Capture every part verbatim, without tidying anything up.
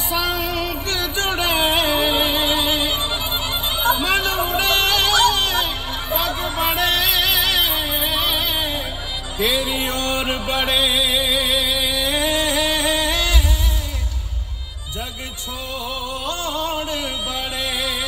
संग जुड़े मन उड़े पग बड़े तेरी ओर बड़े जग छोड़ बड़े।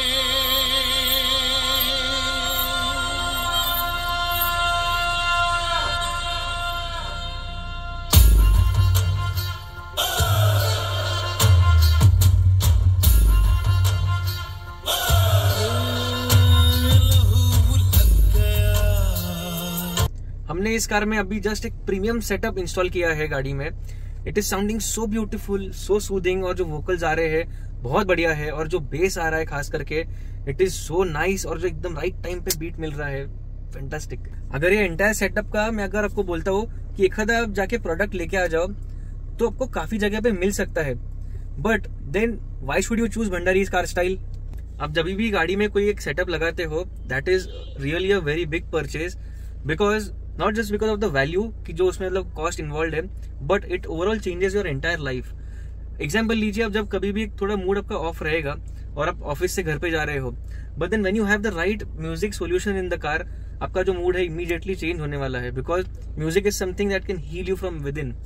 हमने इस कार में अभी जस्ट एक प्रीमियम सेटअप इंस्टॉल किया है गाड़ी में। It is sounding so beautiful, so soothing, और जो वोकल्स आ रहे हैं बहुत बढ़िया है, और जो बेस आ रहा है खास करके इट इज सो नाइस, और जो एकदम राइट टाइम पे बीट मिल रहा है, फैंटास्टिक। अगर ये एंटायर सेटअप का मैं अगर आपको बोलता हूँ कि एक आधा आप जाके प्रोडक्ट लेके आ जाओ तो आपको काफी जगह पे मिल सकता है, but then why should you choose Bhandari's car style. आप जब भी गाड़ी में कोई एक सेटअप लगाते हो that is really a very big purchase, because not just because of the value कि जो उसमें मतलब कॉस्ट इन्वॉल्व है, but it overall changes your entire life. Example लीजिए, आप जब कभी भी थोड़ा मूड आपका ऑफ रहेगा और आप ऑफिस से घर पे जा रहे हो, but then when you have the right music solution in the car, आपका जो मूड है इमीडिएटली चेंज होने वाला है, because music is something that can heal you from within.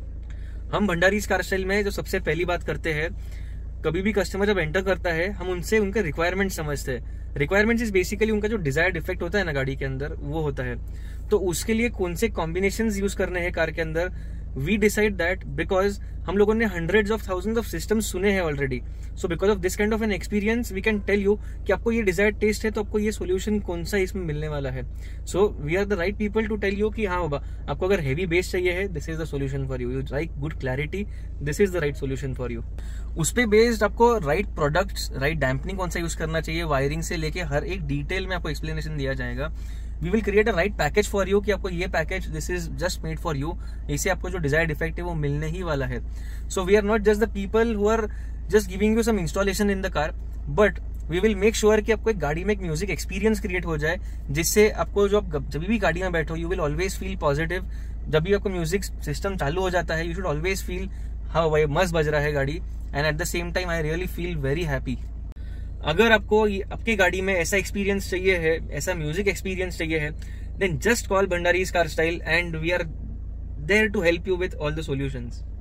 हम भंडारीज कार स्टाइल में जो सबसे पहली बात करते हैं, कभी भी कस्टमर जब एंटर करता है हम उनसे उनके रिक्वायरमेंट समझते हैं। रिक्वायरमेंट्स इज बेसिकली उनका जो डिजायर्ड इफेक्ट होता है ना गाड़ी के अंदर, वो होता है। तो उसके लिए कौन से कॉम्बिनेशंस यूज करने हैं कार के अंदर, वी डिसाइड दैट, बिकॉज हम लोगों ने hundreds of thousands of systems सुने हैं already. So because of this kind of an experience we can tell you कि आपको ये डिजायर्ड टेस्ट है तो आपको ये सोल्यूशन कौन सा इसमें मिलने वाला है। So we are the right people to tell you कि हाँ बाबा, आपको अगर हैवी बेस चाहिए है, this is the solution for you. You like good clarity, this is the right solution for you. उस पे बेस्ड आपको राइट प्रोडक्ट्स, राइट डैम्पनिंग कौन सा यूज करना चाहिए, वायरिंग से लेके हर एक डिटेल में आपको एक्सप्लेनेशन दिया जाएगा। We will create a right package for you कि आपको ये package this is just made for you, इससे आपको जो डिजायर्ड इफेक्ट है वो मिलने ही वाला है। So we are not just the people who are just giving you some installation in the car, but we will make sure कि आपको एक गाड़ी में एक म्यूजिक एक्सपीरियंस क्रिएट हो जाए, जिससे आपको जो आप जब भी गाड़ी में बैठो you will always feel positive. जब भी आपको म्यूजिक सिस्टम चालू हो जाता है, यू शुड ऑलवेज फील हाँ भाई मस्त बज रहा है गाड़ी, and at the same time I really feel very happy. अगर आपको आपकी गाड़ी में ऐसा एक्सपीरियंस चाहिए है, ऐसा म्यूजिक एक्सपीरियंस चाहिए है, then just call Bhandari's car style and we are there to help you with all the solutions.